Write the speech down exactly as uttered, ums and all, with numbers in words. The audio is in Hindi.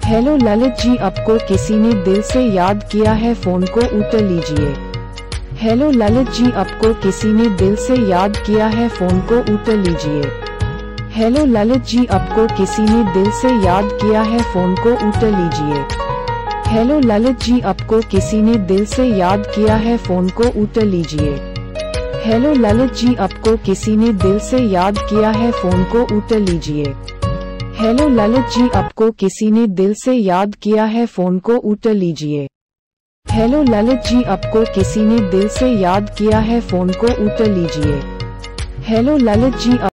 हेलो ललित जी, आपको किसी ने दिल से याद किया है, फोन को उठा लीजिए। हेलो ललित जी, आपको किसी ने दिल से याद किया है, फोन को उठा लीजिए। हेलो ललित जी, आपको किसी ने दिल से याद किया है, फोन को उठा लीजिए। हेलो ललित जी, आपको किसी ने दिल से याद किया है, फोन को उठा लीजिए। हेलो ललित जी, आपको किसी ने दिल से याद किया है, फोन को उठा लीजिए। हेलो ललित जी, आपको किसी ने दिल से याद किया है, फोन को उठा लीजिए। हेलो ललित जी, आपको किसी ने दिल से याद किया है, फोन को उठा लीजिए। हेलो ललित जी